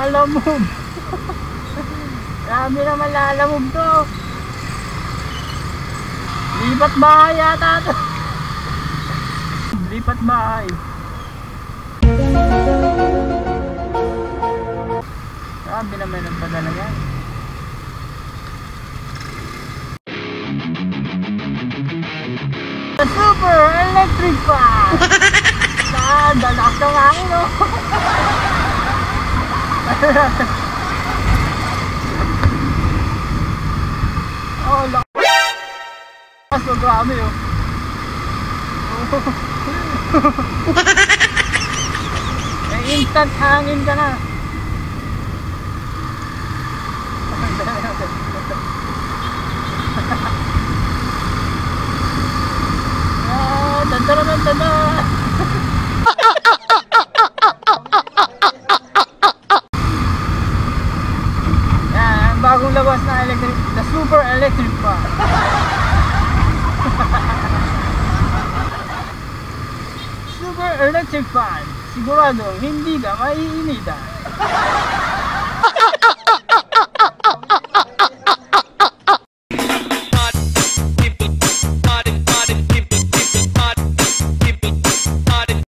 Lalamove. Grabe naman Lalamove to. Lipat bahay yata to. Lipat bahay. Grabe naman ang padala yan. The super electric fan. Dalakas ng hangin, no? Oh, lakas. So grabe, oh. May instant hangin ka na. Tada. Yan, ang bagong labas na electric, the super electric fan. Super electric fan. Siguradong hindi ka maiinitan.